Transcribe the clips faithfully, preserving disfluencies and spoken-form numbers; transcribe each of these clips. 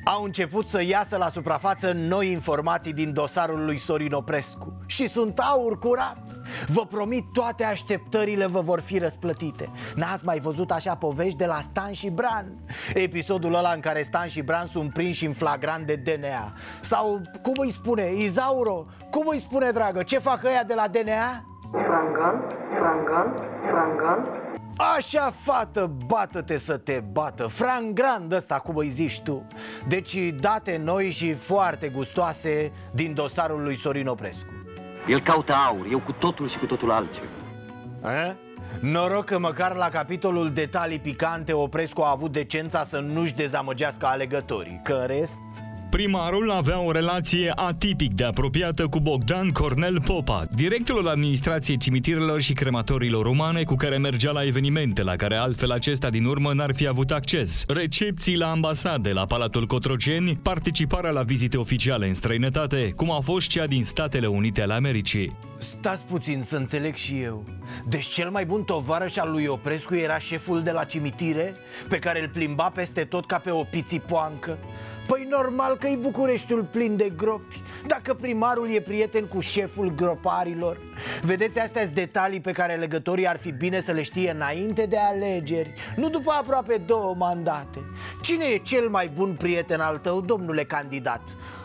Au început să iasă la suprafață noi informații din dosarul lui Sorin Oprescu și sunt aur curat. Vă promit, toate așteptările vă vor fi răsplătite. N-ați mai văzut așa povești de la Stan și Bran? Episodul ăla în care Stan și Bran sunt prinși în flagrant de D N A. Sau, cum îi spune, Izauro? Cum îi spune, dragă, ce fac ăia de la D N A? Frangant, frangant, frangant. Așa, fată, bată-te să te bată. Frangrand ăsta, cum îi zici tu. Deci date noi și foarte gustoase din dosarul lui Sorin Oprescu. El caută aur, eu cu totul și cu totul altceva. A? Noroc că măcar la capitolul detalii picante Oprescu a avut decența să nu-și dezamăgească alegătorii. Că în rest... Primarul avea o relație atipic de apropiată cu Bogdan Cornel Popa, directorul administrației cimitirelor și crematorilor romane, cu care mergea la evenimente la care altfel acesta din urmă n-ar fi avut acces, recepții la ambasade, la Palatul Cotroceni, participarea la vizite oficiale în străinătate, cum a fost cea din Statele Unite ale Americii. Stați puțin să înțeleg și eu. Deci cel mai bun tovarăș al lui Oprescu era șeful de la cimitire, pe care îl plimba peste tot ca pe o pițipoancă? Păi normal că-i Bucureștiul plin de gropi, dacă primarul e prieten cu șeful groparilor. Vedeți, astea-s detalii pe care legătorii ar fi bine să le știe înainte de alegeri, nu după aproape două mandate. Cine e cel mai bun prieten al tău, domnule candidat?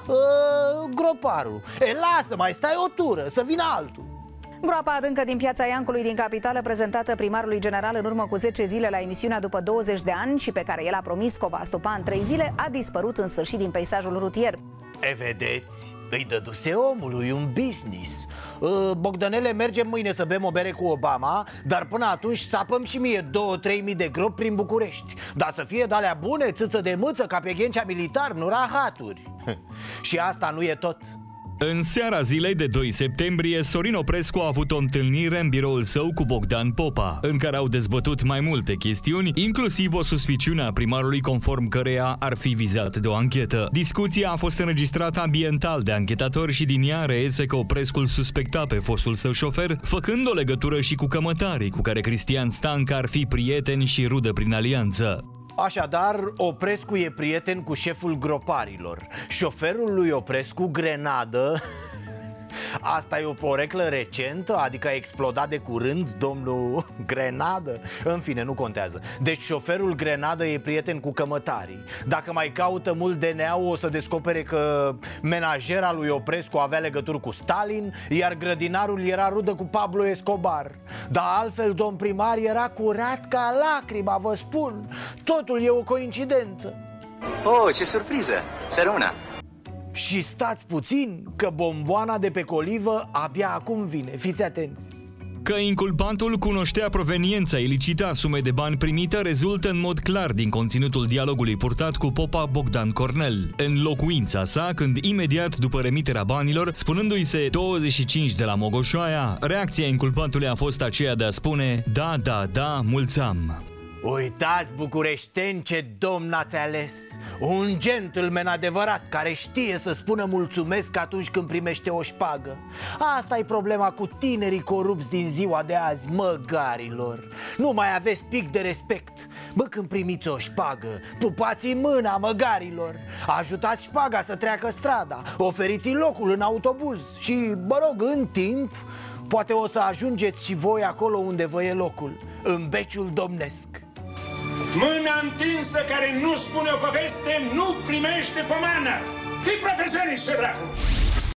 Uh, groparul. E, lasă, mai stai o tură, să vină altul. Groapa adâncă din Piața Iancului din capitală, prezentată primarului general în urmă cu zece zile la emisiunea După douăzeci de ani și pe care el a promis că o va stupa în trei zile, a dispărut în sfârșit din peisajul rutier. E, vedeți? Îi dăduse omului un business. Bogdanele, mergem mâine să bem o bere cu Obama, dar până atunci sapăm și mie două-trei mii de gropi prin București. Dar să fie de-alea bune, țâță de mâță, ca pe Ghencea militar, nu rahaturi. Și asta nu e tot. În seara zilei de doi septembrie, Sorin Oprescu a avut o întâlnire în biroul său cu Bogdan Popa, în care au dezbătut mai multe chestiuni, inclusiv o suspiciune a primarului conform căreia ar fi vizat de o anchetă. Discuția a fost înregistrată ambiental de anchetatori și din ea reiese că Oprescu îl suspecta pe fostul său șofer, făcând o legătură și cu cămătarii, cu care Cristian Stanca ar fi prieteni și rudă prin alianță. Așadar, Oprescu e prieten cu șeful groparilor. Șoferul lui Oprescu, Grenadă... Asta e o poreclă recentă? Adică a explodat de curând domnul Grenadă? În fine, nu contează. Deci șoferul Grenadă e prieten cu cămătarii. Dacă mai caută mult D N A-ul, o să descopere că menajera lui Oprescu avea legături cu Stalin, iar grădinarul era rudă cu Pablo Escobar. Dar altfel, domn primar era curat ca lacrima, vă spun. Totul e o coincidență. Oh, ce surpriză! Să rămână! Și stați puțin, că bomboana de pe colivă abia acum vine, fiți atenți. Că inculpantul cunoștea proveniența ilicită a sumei de bani primită rezultă în mod clar din conținutul dialogului purtat cu Popa Bogdan Cornel, în locuința sa, când imediat după remiterea banilor, spunându-i se douăzeci și cinci de la Mogoșoaia, reacția inculpantului a fost aceea de a spune: da, da, da, mulți am. Uitați, bucureșteni, ce domn ați ales! Un gentleman adevărat, care știe să spună mulțumesc atunci când primește o șpagă. Asta e problema cu tinerii corupți din ziua de azi, măgarilor. Nu mai aveți pic de respect. Bă, când primiți o șpagă, pupați-i mâna, măgarilor. Ajutați șpaga să treacă strada, oferiți-i locul în autobuz și, mă rog, în timp, poate o să ajungeți și voi acolo unde vă e locul, în beciul domnesc. Mâna întinsă care nu spune o poveste nu primește pomană. Fii profesionist, ce dracu!